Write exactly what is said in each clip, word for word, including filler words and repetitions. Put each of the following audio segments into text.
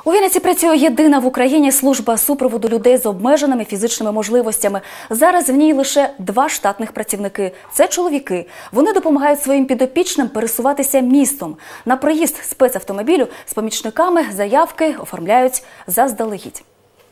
У Вінниці працює єдина в Україні служба супроводу людей з обмеженими фізичними можливостями. Зараз в ній лише два штатних працівники. Це чоловіки. Вони допомагають своїм підопічним пересуватися містом. На приїзд спецавтомобілю з помічниками заявки оформляють заздалегідь.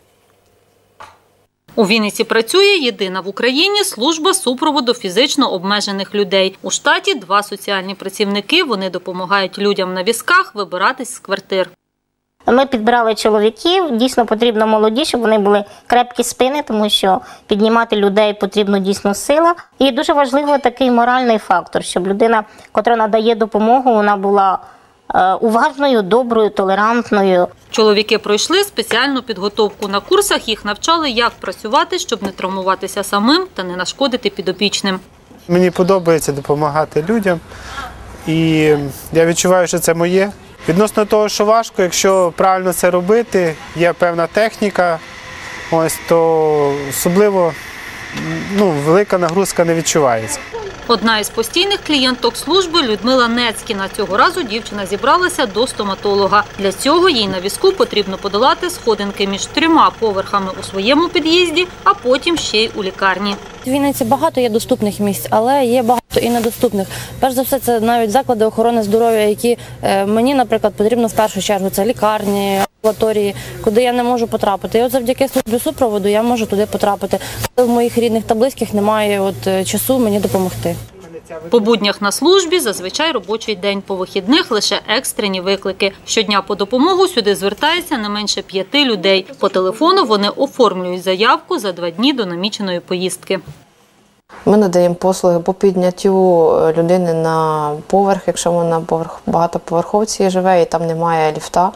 У Вінниці працює єдина в Україні служба супроводу фізично обмежених людей. У штаті два соціальні працівники. Вони допомагають людям на візках вибиратись з квартир. Ми підбирали чоловіків, дійсно потрібно молоді, щоб вони були крепкі спини, тому що піднімати людей потрібно дійсно сила. І дуже важливо такий моральний фактор, щоб людина, котра надає допомогу, вона була уважною, доброю, толерантною. Чоловіки пройшли спеціальну підготовку. На курсах їх навчали, як працювати, щоб не травмуватися самим та не нашкодити підопічним. Мені подобається допомагати людям, і я відчуваю, що це моє. Відносно того, що важко, якщо правильно це робити, є певна техніка, ось, то особливо ну, велика нагрузка не відчувається. Одна із постійних клієнток служби – Людмила Нецькіна. Цього разу дівчина зібралася до стоматолога. Для цього їй на візку потрібно подолати сходинки між трьома поверхами у своєму під'їзді, а потім ще й у лікарні. В Вінниці багато є доступних місць, але є багато і недоступних. Перш за все, це навіть заклади охорони здоров'я, які мені, наприклад, потрібно в першу чергу. Це лікарні, амбулаторії, куди я не можу потрапити. І от завдяки службі супроводу я можу туди потрапити. В моїх рідних та близьких немає от часу мені допомогти. По буднях на службі зазвичай робочий день, по вихідних лише екстрені виклики. Щодня по допомогу сюди звертається не менше п'яти людей. По телефону вони оформлюють заявку за два дні до наміченої поїздки. Ми надаємо послуги по підняттю людини на поверх, якщо вона поверх багатоповерховці живе і там немає ліфта,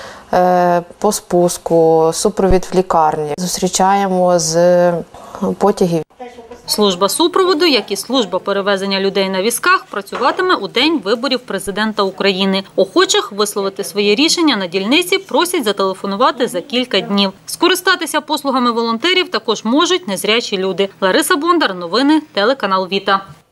по спуску, супровід в лікарні. Зустрічаємо з потягів. Служба супроводу, як і служба перевезення людей на візках, працюватиме у день виборів президента України. Охочих висловити своє рішення на дільниці просять зателефонувати за кілька днів. Скористатися послугами волонтерів також можуть незрячі люди. Лариса Бондар, новини, телеканал Віта.